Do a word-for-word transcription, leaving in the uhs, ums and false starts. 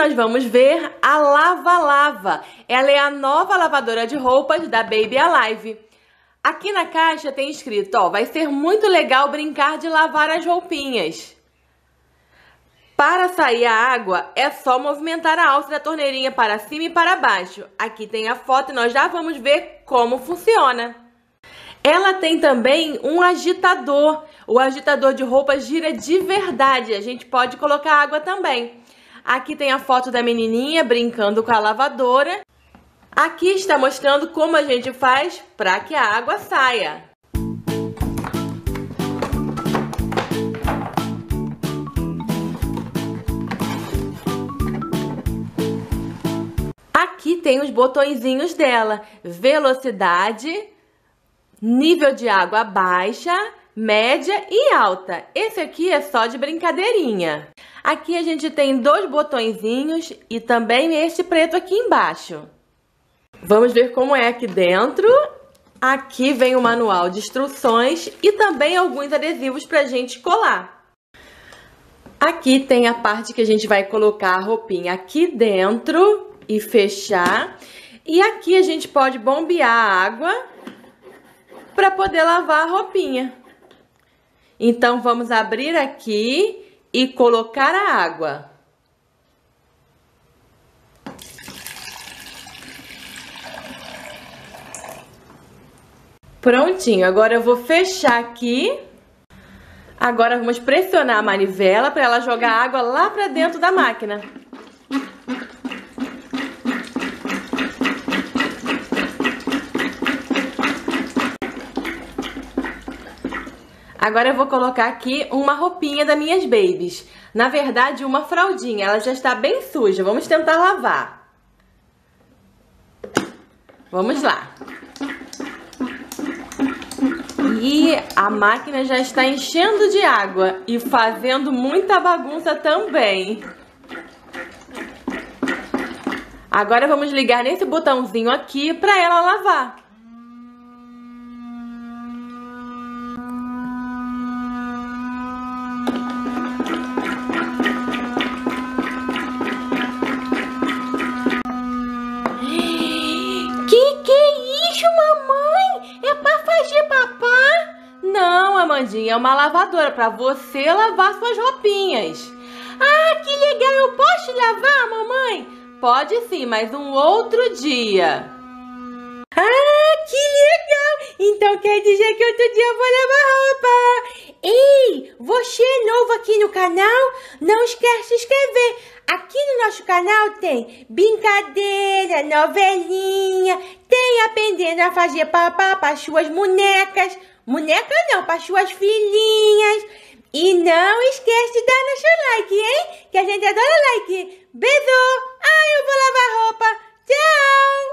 nós vamos ver a Lava Lava. Ela é a nova lavadora de roupas da Baby Alive. Aqui na caixa tem escrito, ó, vai ser muito legal brincar de lavar as roupinhas. Para sair a água, é só movimentar a alça da torneirinha para cima e para baixo. Aqui tem a foto e nós já vamos ver como funciona. Ela tem também um agitador. O agitador de roupa gira de verdade. A gente pode colocar água também. Aqui tem a foto da menininha brincando com a lavadora. Aqui está mostrando como a gente faz para que a água saia. Aqui tem os botõezinhos dela. Velocidade, nível de água baixa, média e alta. Esse aqui é só de brincadeirinha. Aqui a gente tem dois botõezinhos e também este preto aqui embaixo. Vamos ver como é aqui dentro. Aqui vem o manual de instruções e também alguns adesivos para a gente colar. Aqui tem a parte que a gente vai colocar a roupinha aqui dentro e fechar. E aqui a gente pode bombear a água para poder lavar a roupinha. Então, vamos abrir aqui e colocar a água. Prontinho, agora eu vou fechar aqui. Agora vamos pressionar a manivela para ela jogar água lá para dentro da máquina. Agora eu vou colocar aqui uma roupinha das minhas babies. Na verdade, uma fraldinha. Ela já está bem suja. Vamos tentar lavar. Vamos lá. E a máquina já está enchendo de água e fazendo muita bagunça também. Agora vamos ligar nesse botãozinho aqui para ela lavar. É uma lavadora para você lavar suas roupinhas. Ah, que legal! Eu posso lavar, mamãe? Pode sim, mas um outro dia. Ah, que legal! Então quer dizer que outro dia eu vou lavar roupa. Ei, você é novo aqui no canal? Não esquece de se inscrever. Aqui no nosso canal tem brincadeira, novelinha, tem aprendendo a fazer papá para suas bonecas. Boneca não, para suas filhinhas. E não esquece de dar nosso like, hein? Que a gente adora like. Beijo! Ah, eu vou lavar roupa. Tchau!